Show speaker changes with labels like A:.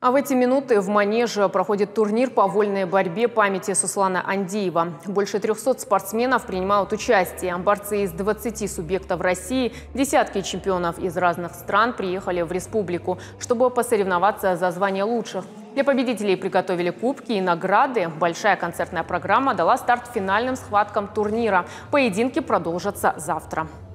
A: А в эти минуты в Манеже проходит турнир по вольной борьбе памяти Суслана Андиева. Больше 300 спортсменов принимают участие. Борцы из 20 субъектов России, десятки чемпионов из разных стран приехали в республику, чтобы посоревноваться за звание лучших. Для победителей приготовили кубки и награды. Большая концертная программа дала старт финальным схваткам турнира. Поединки продолжатся завтра.